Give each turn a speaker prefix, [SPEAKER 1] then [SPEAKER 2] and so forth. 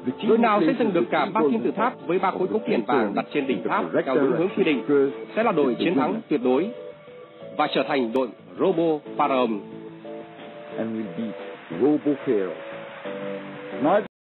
[SPEAKER 1] Đội nào xây dựng được cả 3 kim tự tháp với 3 khối cốc tiền vàng đặt trên đỉnh tháp theo đúng hướng quy định sẽ là đội chiến thắng tuyệt đối và trở thành đội Robo Pharaoh.